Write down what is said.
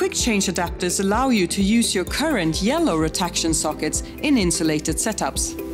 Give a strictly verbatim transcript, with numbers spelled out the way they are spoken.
quick change adapters allow you to use your current yellow ROTACTION sockets in insulated setups.